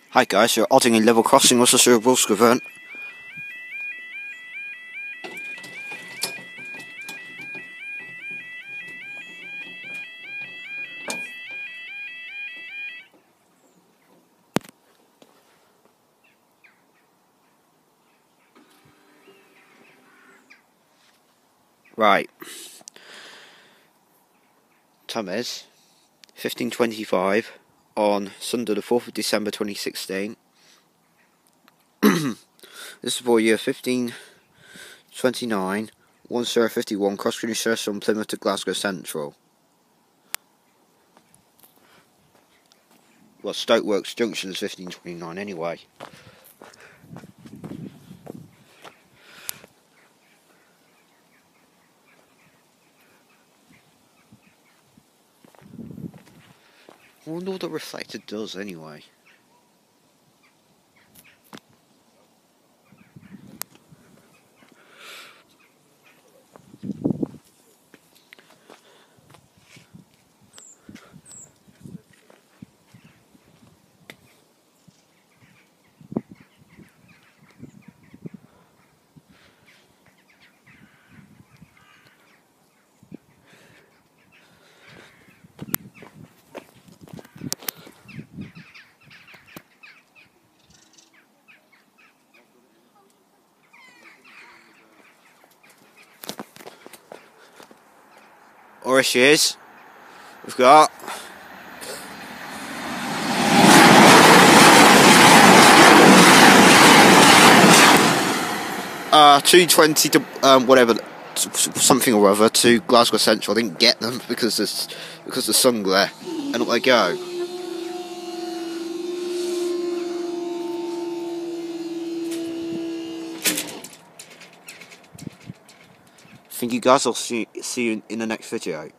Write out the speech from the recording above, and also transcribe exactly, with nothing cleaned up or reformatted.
Hi guys, so Oddingley level crossing was a Worcs event. Right. Time is fifteen twenty-five on Sunday the fourth of December twenty sixteen. This is for year fifteen twenty-nine, one zero fifty-one, cross country service from Plymouth to Glasgow Central. Well, Stoke Works Junction is fifteen twenty-nine anyway. I wonder what the reflector does anyway. Or she is. We've got uh two twenty to um whatever something or other to Glasgow Central. I didn't get them because there's because the sun glare, and up they go. I think you guys will see see you in the next video.